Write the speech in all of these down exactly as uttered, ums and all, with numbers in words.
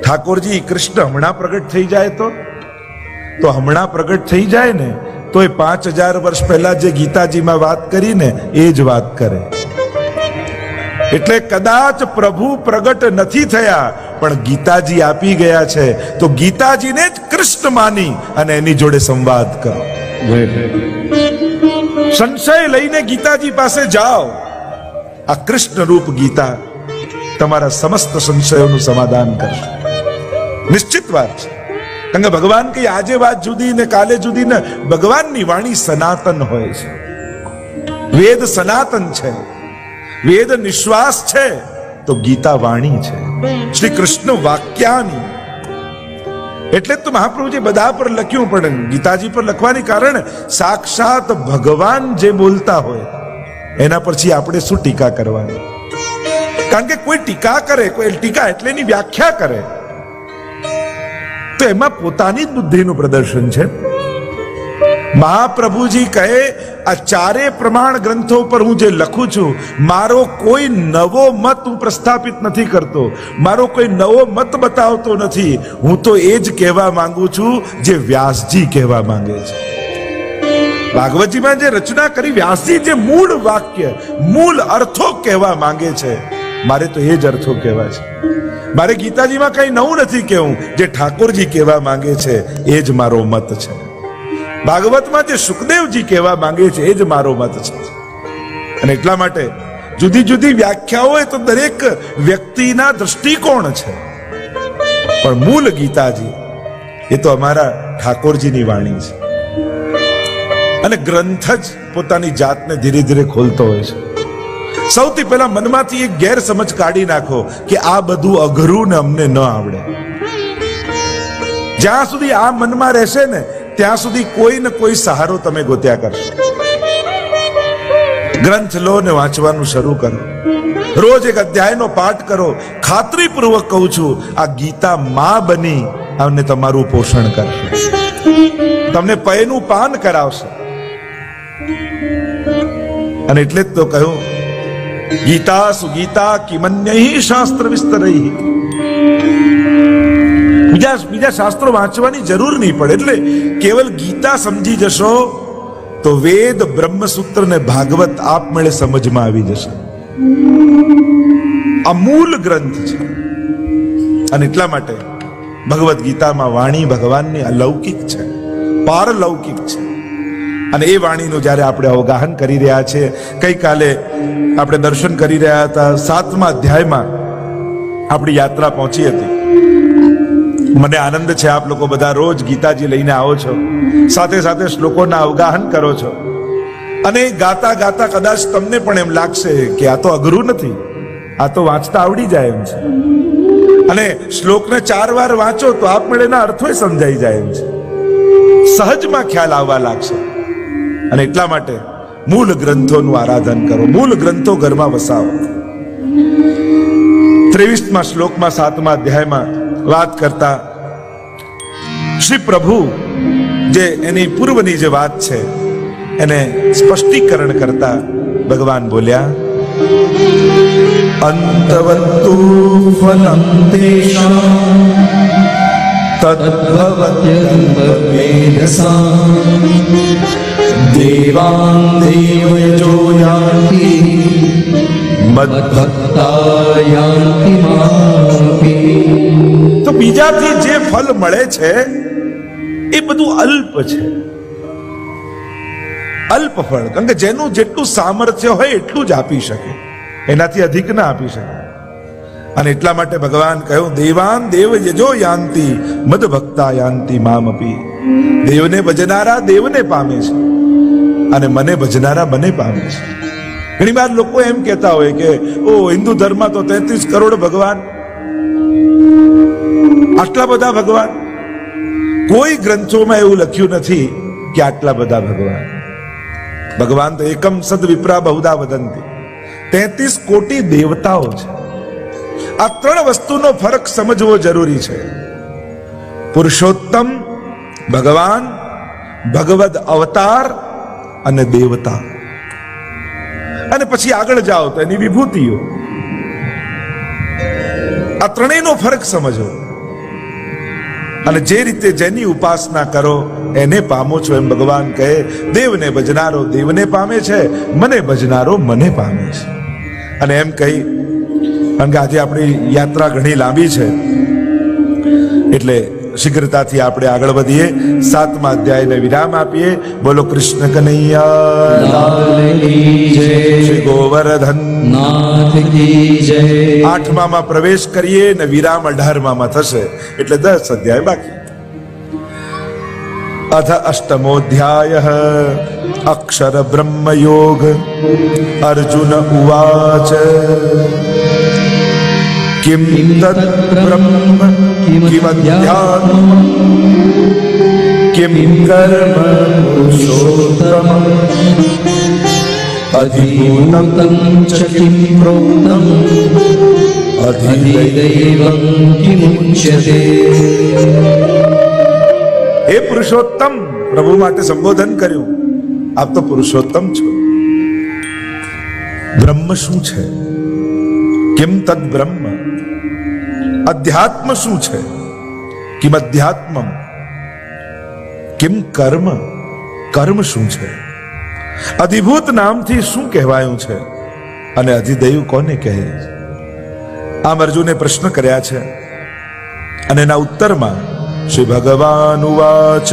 ઠાકોરજી કૃષ્ણ હમણાં પ્રગટ થઈ જાય તો તો હમણાં પ્રગટ થઈ જાય ને તો એ પાંચ હજાર વર્ષ પહેલા જે ગીતાજીમાં વાત કરી ને એ જ વાત કરે. એટલે કદાચ પ્રભુ પ્રગટ નથી થયા પણ ગીતાજી આપી ગયા છે તો ગીતાજીને જ કૃષ્ણ માની અને એની જોડે સંવાદ કરો. સંશય લઈને ગીતાજી પાસે જાઓ. આ કૃષ્ણ રૂપ ગીતા તમારા સમસ્ત સંશયોનું સમાધાન કરશે. નિશ્ચિત વાત છે. કારણ કે ભગવાન કઈ આજે વાત જુદી ને કાલે જુદી ને ભગવાનની વાણી સનાતન હોય છે. વેદ સનાતન છે, વેદ નિશ્વાસ છે તો ગીતા વાણી છે શ્રી કૃષ્ણ વાક્યાની. એટલે તો મહાપ્રભુજી બધા પર લખ્યું પણ ગીતાજી પર લખવાની કારણ સાક્ષાત ભગવાન જે બોલતા હોય એના પછી આપણે શું ટીકા કરવાની. કારણ કે કોઈ ટીકા કરે, કોઈ ટીકા એટલે એની વ્યાખ્યા કરે તો એમાં પોતાની જ બુદ્ધિનું પ્રદર્શન છે. મહાપ્રભુજી કહે આ ચારે પ્રમાણ ગ્રંથો પર હું જે લખું છું મારો કોઈ નવો મત હું પ્રસ્થાપિત નથી કરતો, મારો કોઈ નવો મત બતાવતો નથી. હું તો એ જ કહેવા માંગુ છું જે વ્યાસજી કહેવા માંગે છે. ભાગવતજીમાં જે રચના કરી વ્યાસજી જે મૂળ વાક્ય મૂળ અર્થો કહેવા માંગે છે મારે તો એ જ અર્થો કહેવા છે. મારે ગીતાજીમાં કઈ નવું નથી કહેવું. જે ઠાકોરજી કહેવા માંગે છે એ જ મારો મત છે. ભાગવતમાં જે સુખદેવજી કહેવા માંગે છે એ જ મારો મત છે. અને એટલા માટે જુદી જુદી વ્યાખ્યાઓ એ તો દરેક વ્યક્તિના દૃષ્ટિકોણ છે પણ મૂળ ગીતાજી એ તો અમારા ઠાકોરજીની વાણી છે. અને ગ્રંથ જ પોતાની જાતને ધીરે ધીરે ખોલતો હોય છે. સૌથી પહેલા મનમાંથી એક ગેરસમજ કાઢી નાખો કે આ બધું અઘરું ને અમને ન આવડે. જ્યાં સુધી આ મનમાં રહેશે ને ત્યાં સુધી કોઈ ને કોઈ સહારો તમે ગોત્યા કરશો. ગ્રંથ લો ને વાંચવાનું શરૂ કરો. રોજ એક અધ્યાયનો પાઠ કરો. ખાતરીપૂર્વક કહું છું આ ગીતા માં બની અને તમારું પોષણ કરશે, તમને પૈનું પાન કરાવશે. અને એટલે જ તો કહ્યું ગીતા સુગીતા કિમન્યૈ શાસ્ત્ર વિસ્તરૈ. બીજા બીજા શાસ્ત્રો વાંચવાની જરૂર નહીં પડે. એટલે કેવલ ગીતા સમજી જશો તો વેદ બ્રહ્મસૂત્ર ને ભાગવત આપમેળે સમજમાં આવી જશે. આ મૂળ ગ્રંથ છે. અને એટલા માટે ભગવદ્ ગીતામાં વાણી ભગવાનની અલૌકિક છે, પારલૌકિક છે. અને એ વાણીનું જ્યારે આપણે અવગાહન કરી રહ્યા છીએ, ગઈકાલે આપણે દર્શન કરી રહ્યા હતા સાતમા અધ્યાયમાં આપણી યાત્રા પહોંચી હતી. મને આનંદ છે આપ લોકો બધા રોજ ગીતાજી લઈને આવો છો, સાથે સાથે શ્લોકોના અવગાહન કરો છો. અને ગાતા ગાતા કદાચ તમને પણ એમ લાગશે કે આ તો અઘરું નથી, આ તો વાંચતા આવડી જાય એમ છે. અને શ્લોકને ચાર વાર વાંચો તો આપમેળે એના અર્થો સમજાઈ જાય એમ છે, સહજમાં ખ્યાલ આવવા લાગશે. અને એટલા માટે મૂળ ગ્રંથોનું આરાધન કરો, મૂળ ગ્રંથો ઘરમાં વસાવો. ત્રેવીસમાં શ્લોકમાં સાતમા અધ્યાયમાં વાત કરતા શ્રી પ્રભુ જે એની પૂર્વની જે વાત છે એને સ્પષ્ટીકરણ કરતા ભગવાન બોલ્યા અંતવત્તુ ફલં તેષાં તદ્ભવત્યન્તવેદસાં દેવાન દેવયજો યાન્તિ મદ્ભક્તા યાન્તિ મામપિ. તો બીજાથી જે ફલ મળે છે એ બધું અલ્પ છે, અલ્પ ફળ. કારણ કે જેનું જેટલું સામર્થ્ય હોય એટલું જ આપી શકે, એનાથી અધિક ના આપી શકે. અને એટલા માટે ભગવાન કહ્યું દેવાન દેવ યજો યાન્તિ મદ ભક્તા યાન્તિ મામપી. દેવને ભજનારા દેવને પામે છે અને મને ભજનારા મને પામે છે. ઘણી વાર લોકો એમ કહેતા હોય કે ઓ હિન્દુ ધર્મ તો તેત્રીસ કરોડ ભગવાન, આટલા બધા ભગવાન. કોઈ ગ્રંથોમાં એવું લખ્યું નથી કે આટલા બધા ભગવાન. ભગવાન તો એકમ સદ વિપ્રા બહુધા વદંતી, તેત્રીસ કોટી દેવતાઓ છે. આ ત્રણ વસ્તુનો ફરક સમજવો જરૂરી છે. પુરુષોત્તમ ભગવાન, ભગવદ અવતાર અને દેવતા. અને પછી આગળ જાઓ તો એની વિભૂતિઓ. આ ત્રણેયનો ફરક સમજો. અને જે રીતે જેની ઉપાસના કરો એને પામો છો એમ ભગવાન કહે, દેવને ભજનારો દેવને પામે છે, મને ભજનારો મને પામે છે. અને એમ કહી, કારણ કે આજે આપણી યાત્રા ઘણી લાંબી છે એટલે શીઘ્રતાથી આપણે આગળ વધીએ. સાતમા અધ્યાયને વિરામ આપીએ. બોલો કૃષ્ણ કનૈયા લાલ કી જય, શ્રી ગોવર્ધન નાથ કી જય. આઠમામાં પ્રવેશ કરીએ ને વિરામ અઢારમામાં થશે એટલે દસ અધ્યાય બાકી. અથ અષ્ટમોધ્યાય અક્ષર બ્રહ્મ યોગ. અર્જુન ઉવાચ કિમ તત બ્રહ્મ કિમધ્યાત્મ કિમ કર્મ પુરુષોત્તમ અધિભૂતં ચ કિમ પ્રોક્તમ અધિદૈવં કિમુચ્યતે. હે પુરુષોત્તમ, પ્રભુ માટે સંબોધન કર્યું, આપ તો પુરુષોત્તમ છો. બ્રહ્મ શું છે? કિમ તદ બ્રહ્મ. અધ્યાત્મ શું છે? કિમ અધ્યાત્મમ. કિમ કર્મ. કર્મ શું છે? અધિભૂત નામથી શું કહેવાયું છે અને અધિદૈવ કોને કહે? આમ અર્જુને પ્રશ્ન કર્યા છે અને એના ઉત્તરમાં શ્રી ભગવાન ઉવાચ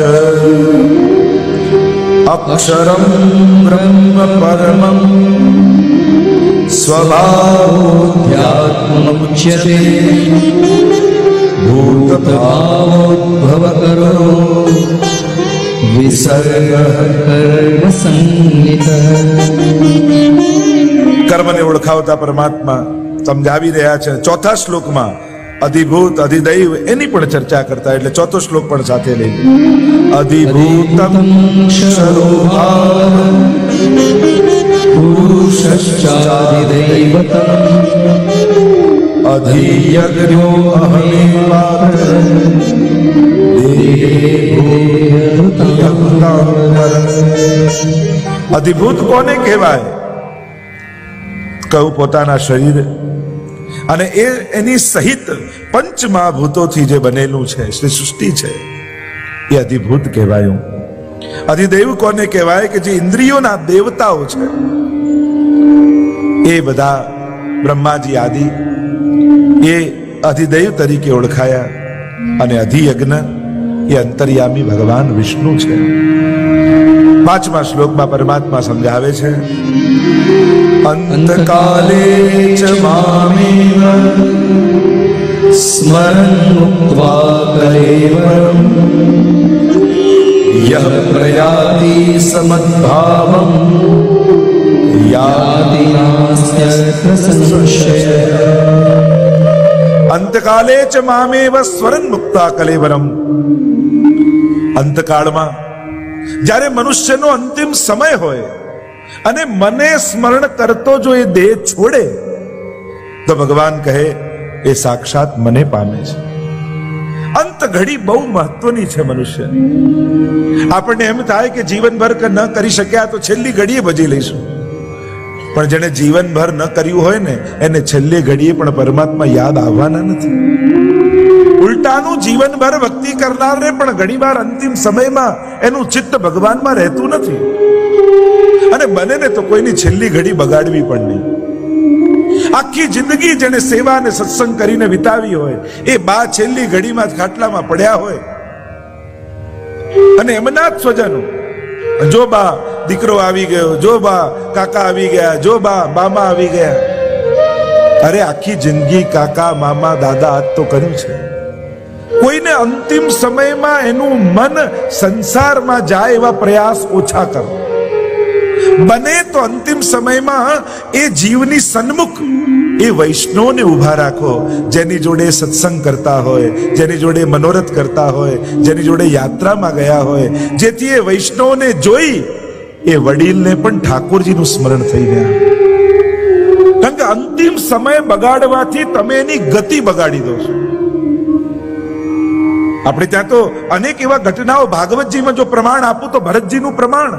અક્ષરમ બ્રહ્મ પરમં સ્વભાવોધ્યાત્મમુચ્યતે ભૂતભાવોદ્ભવકરો વિસર્ગ કર્મ સંનિત. કર્મને ઓળખાવતા પરમાત્મા સમજાવી રહ્યા છે. ચોથા શ્લોકમાં અધિભૂત અધિદૈવ એની પણ ચર્ચા કરતા, એટલે ચોથો શ્લોક પણ સાથે લઈ લે. અધિભૂતમ ક્ષરોભાવ પુરુષશ્ચાધિદૈવતમ અધિયજ્ઞો અહમેવાત અધિભૂત કોને કહેવાય? કહું પોતાના શરીર અને એ એની સહિત પંચમહાભૂતોથી જે બનેલું છે, શ્રી સૃષ્ટિ છે, એ અધિભૂત કહેવાયું. અધિદૈવ કોને કહેવાય? કે જે ઇન્દ્રિયોના દેવતાઓ છે એ બધા બ્રહ્માજી આદિ એ અધિદૈવ તરીકે ઓળખાયા. અને અધિયજ્ઞ એ અંતર્યામી ભગવાન વિષ્ણુ છે. પાંચમા શ્લોકમાં પરમાત્મા સમજાવે છે અંતકાલે ચ મામેવ સ્મરન મુક્ત્વા કલેવરમ યહ પ્રયાતિ સમદ્ભાવમ યાતિ નાસ્ત્યત્ર સંશય. અંતકાલે ચ મામેવ સ્મરન મુક્ત્વા કલેવરમ. અંતકાળમાં જ્યારે મનુષ્યનો અંતિમ સમય હોય અને મને સ્મરણ કરતો જો એ દેહ છોડે તો ભગવાન કહે એ સાક્ષાત મને પામે છે. અંત ઘડી બહુ મહત્વની છે મનુષ્ય. આપણને એમ થાય કે જીવનભર ન કરી શક્યા તો છેલ્લી ઘડીએ ભજી લઈશું, પણ જેને જીવનભર ન કર્યું હોય ને એને છેલ્લી ઘડીએ પણ પરમાત્મા યાદ આવવાના નથી. ઉલટાનું જીવનભર ભક્તિ કરનારને પણ ઘણીવાર અંતિમ સમયમાં એનું ચિત્ત ભગવાનમાં રહેતું નથી. અને બને ને તો કોઈની છેલ્લી ઘડી બગાડવી પણ નહીં. આખી જિંદગી જેને સેવા અને સત્સંગ કરીને વિતાવી હોય એ બા છેલ્લી ઘડીમાં ખાટલામાં પડ્યા હોય અને એમના જ સ્વજનો, જો બા દીકરો આવી ગયો, જો બા કાકા આવી ગયા, જો બા મામા આવી ગયા. અરે આખી જિંદગી કાકા મામા દાદા આજ તો કર્યું છે. કોઈને અંતિમ સમયમાં એનું મન સંસારમાં જાય એવા પ્રયાસ ઓછા કરો. બને તો અંતિમ સમયમાં એ જીવની સન્મુખ એ વૈષ્ણવને ઉભા રાખો, જેની જોડે સત્સંગ કરતા હોય, જેની જોડે મનોરથ કરતા હોય, જેની જોડે યાત્રામાં ગયા હોય, જેથી એ વૈષ્ણવને જોઈ એ વડીલને પણ ઠાકોરજીનું સ્મરણ થઈ ગયા. કારણ કે અંતિમ સમય બગાડવાથી તમે એની ગતિ બગાડી દો છો. આપણે ત્યાં તો અનેક એવા ઘટનાઓ, ભાગવતજીમાં જો પ્રમાણ આપું તો ભરતજીનું પ્રમાણ.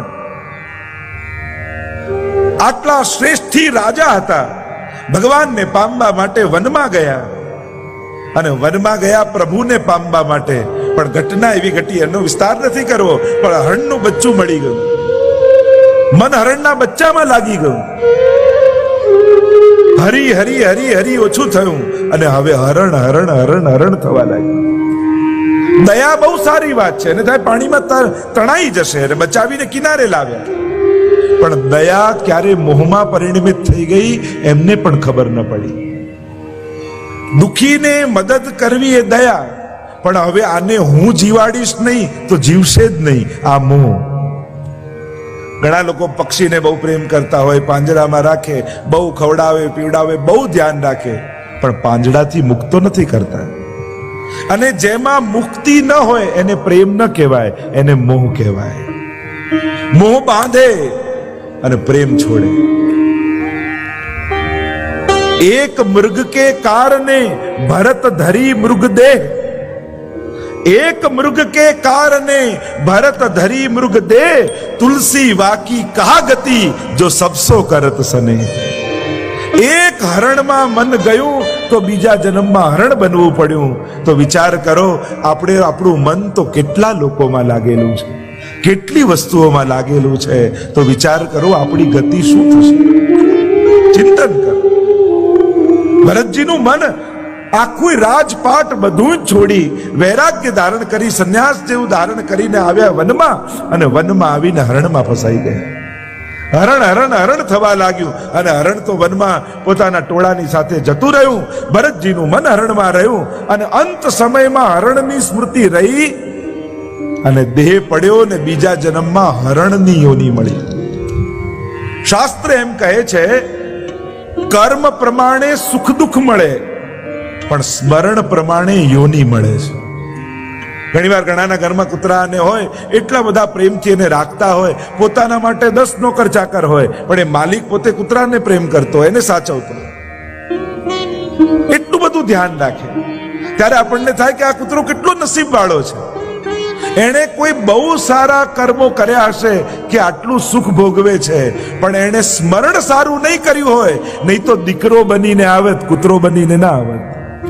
આટલા શ્રેષ્ઠી રાજા હતા, ભગવાનને પામવા માટે વનમાં ગયા અને વનમાં ગયા પ્રભુને પામવા માટે, પણ ઘટના એવી ઘટી, એનો વિસ્તાર નથી કરવો, પણ હરણનું બચ્ચું મળી ગયું, મન હરણના બચ્ચામાં લાગી ગયું, હરી હરી હરી હરી ઓછું થયું અને હવે હરણ હરણ હરણ હરણ થવા લાગ્યું. દયા બહુ સારી વાત છે, એને થાય પાણીમાં તણાઈ જશે અને બચાવીને કિનારે લાવ્યા, પણ દયા ક્યારે મોહમાં પરિણમિત થઈ ગઈ એમને પણ ખબર ન પડી. દુખીને મદદ કરવી એ દયા, પણ હવે આને હું જીવાડીશ નહીં તો જીવશે જ નહીં, આ મોહ. ઘણા લોકો પક્ષીને બહુ પ્રેમ કરતા હોય, પાંજરામાં રાખે, બહુ ખવડાવે પીવડાવે, બહુ ધ્યાન રાખે, પણ પાંજરાથી મુક્ત નથી કરતા. અને જેમાં મુક્તિ ન હોય એને પ્રેમ ન કહેવાય, એને મોહ કહેવાય. મોહ બાંધે અને પ્રેમ છોડે. એક મૃગ કે કારણે ભરત ધરી મૃગ દેહ, एक मृग के कारणे भरत धरी मृग दे, तुलसी वाकी कहा गति जो सबसो करत सने. एक हरण में मन गયું તો બીજા જન્મમાં હરણ બનવું પડ્યું. તો વિચાર કરો, આપણે આપણું મન તો કેટલા લોકોમાં લાગેલું છે, કેટલી વસ્તુઓમાં લાગેલું છે. તો વિચાર કરો આપણી ગતિ શું થશે, ચિંતન કરો. ભરતજીનું મન આખું રાજપાટ બધું જ છોડી વૈરાગ્ય ધારણ કરી, સંન્યાસ જેવું ધારણ કરીને આવ્યા વનમાં, અને વનમાં આવીને હરણમાં ફસાઈ ગયા. હરણ હરણ હરણ થવા લાગ્યું અને હરણ તો વનમાં પોતાના ટોળાની સાથે જતું રહ્યું. ભરતજીનું મન હરણમાં રહ્યું અને અંત સમયમાં હરણની સ્મૃતિ રહી અને દેહ પડ્યો ને બીજા જન્મમાં હરણની યોની મળી. શાસ્ત્ર એમ કહે છે, કર્મ પ્રમાણે સુખ દુઃખ મળે, પણ સ્મરણ પ્રમાણે યોની મળે છે. ઘણી વાર ઘણાના ઘરમાં કૂતરાને હોય, એટલા બધા પ્રેમથી એને રાખતા હોય, પોતાના માટે દસ નોકર ચાકર હોય, પણ એ માલિક પોતે કૂતરાને પ્રેમ કરતો હોય, એને સાચવતો હોય, એટલું બધું ધ્યાન રાખે. ત્યારે આપણને થાય કે આ કૂતરો કેટલો નસીબ વાળો છે, એણે કોઈ બહુ સારા કર્મો કર્યા હશે કે આટલું સુખ ભોગવે છે, પણ એણે સ્મરણ સારું નહીં કર્યું હોય, નહીં તો દીકરો બનીને આવત, કૂતરો બનીને ના આવત.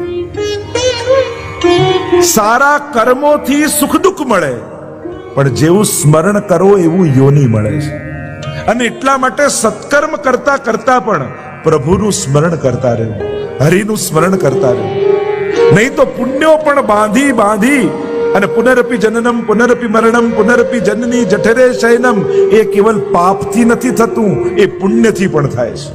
સારા કર્મોથી સુખ દુઃખ મળે, પણ જેવું સ્મરણ કરો એવું યોની મળે છે. અને એટલા માટે સત્કર્મ કરતા કરતા પણ પ્રભુનું સ્મરણ કરતા રહેવું, હરિનું સ્મરણ કરતા રહેવું. નહીં તો પુણ્યો પણ બાંધી બાંધી અને પુનરપી જનનમ પુનરપી મરણમ પુનરપી જનની જઠરે શયનમ, એ કેવલ પાપથી નથી થતું, એ પુણ્યથી પણ થાય છે.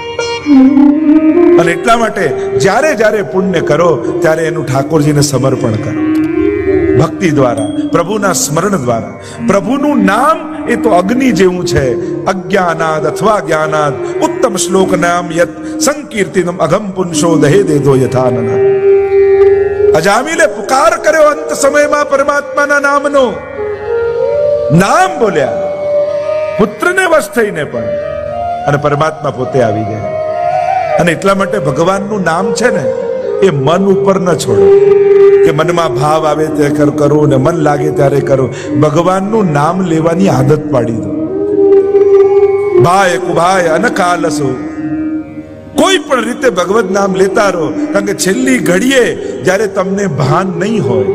અને એટલા માટે જ્યારે જ્યારે પુણ્ય કરો ત્યારે એનું ઠાકોરજીને સમર્પણ કરો, ભક્તિ દ્વારા, પ્રભુના સ્મરણ દ્વારા. પ્રભુનું નામ એ તો અગ્નિ જેવું છે. અજ્ઞાનાદ અથવા જ્ઞાનાદ ઉત્તમ શ્લોક નામ યત સંકીર્તિનમ અઘમ પુંસો દહે દેદો યથાનના. અજામિલે પુકાર કર્યો અંત સમયમાં પરમાત્માના નામનો, નામ બોલ્યા પુત્રને વશ થઈને પણ, અને પરમાત્મા પોતે આવી ગયા. અને એટલા માટે ભગવાનનું નામ છે ને, એ મન ઉપર ન છોડો કે મનમાં ભાવ આવે ત્યારે કરો ને મન લાગે ત્યારે કરો. ભગવાનનું નામ લેવાની આદત પાડી દો. ભાઈ કુભાઈ અનકાલસો, કોઈ પણ રીતે ભગવત નામ લેતા રહો. કારણ કે છેલ્લી ઘડીએ જ્યારે તમને ભાન નહીં હોય,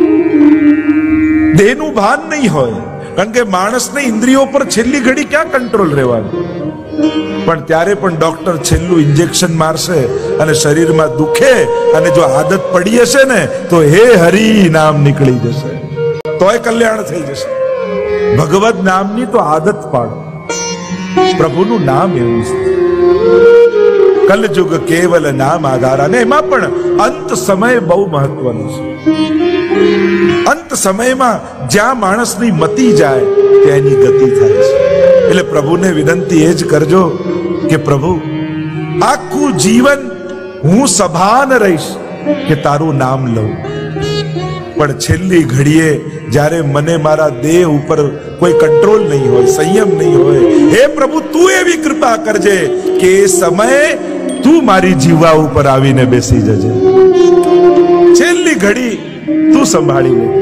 દેહનું ભાન નહીં હોય, કારણ કે માણસને ઇન્દ્રિયો પર છેલ્લી ઘડી ક્યાં કંટ્રોલ રહેવાનું, પણ ત્યારે પણ ડોક્ટર છેલ્લું ઇન્જેક્શન મારશે અને શરીરમાં દુખે, અને જો આદત પડી હશે ને તો હે હરી નામ નીકળી જશે, તોય કલ્યાણ થઈ જશે. ભગવત નામની તો આદત પાડો. પ્રભુનું નામ એવું છે, કલયુગ કેવલ નામ આધાર. અને એમાં પણ અંત સમય બહુ મહત્વનો છે. અંત સમયમાં જ્યાં માણસની મતી જાય ત્યાંની ગતિ થાય છે. એટલે પ્રભુને વિનંતી એ જ કરજો કે પ્રભુ આખું જીવન હું સભાન રહીશ કે તારું નામ લઉં, પણ છેલ્લી ઘડીએ જ્યારે મને મારા દેહ ઉપર કોઈ કંટ્રોલ નહીં હોય, સંયમ નહીં હોય, હે પ્રભુ તું એવી કૃપા કરજે કે એ સમયે તું મારી જીવા ઉપર આવીને બેસી જજે. છેલ્લી ઘડી તું સંભાળી લે.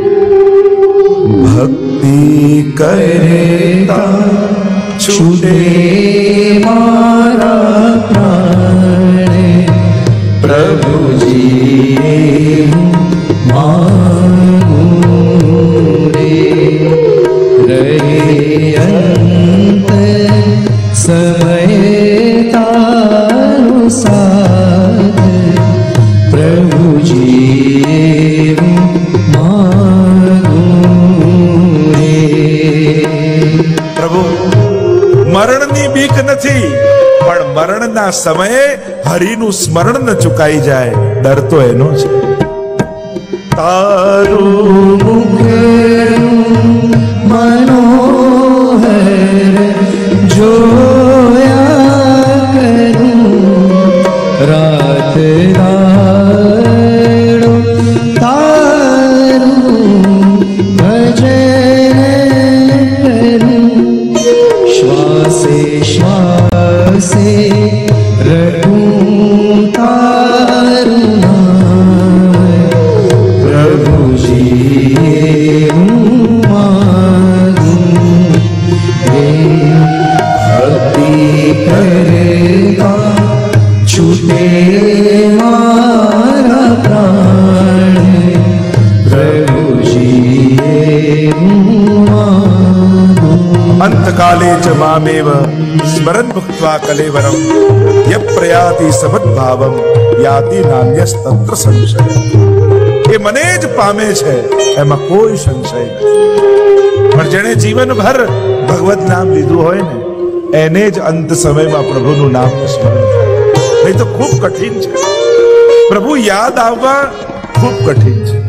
ભક્તિ કરતા છૂટે મારા પ્રાણ, પ્રભુજી મારું જીવ માગું રે. પ્રભુ મરણની બીક નથી, પણ મરણના સમયે હરિનું સ્મરણ ન ચુકાઈ જાય, ડર તો એનો છે. તારું મુખ મનોહર જોયા કરું, રાત દાડો તારું ભજન કરું, શ્વાસે શ્વાસે રટું તારું નામ, પ્રભુજી હું માગું રે. ભક્તિ કરતા છૂટે મારા પ્રાણ, પ્રભુજી હું માગું. અંતકાલે ચ મામેવ સ્મરન ભુક્ત્વા કલેવરમ, ય પ્રયાતિ સમદ્ભાવમ યાતિ નાન્યસ્તત્ર સંશય. એ મને જ પામે છે, એમાં કોઈ સંશય નથી. પણ જેણે જીવનભર ભગવત નામ લીધું હોય ને, એને જ અંત સમયમાં પ્રભુનું નામ સ્મરણ થાય. નહીં તો ખૂબ કઠિન છે. પ્રભુ યાદ આવવા ખૂબ કઠિન છે.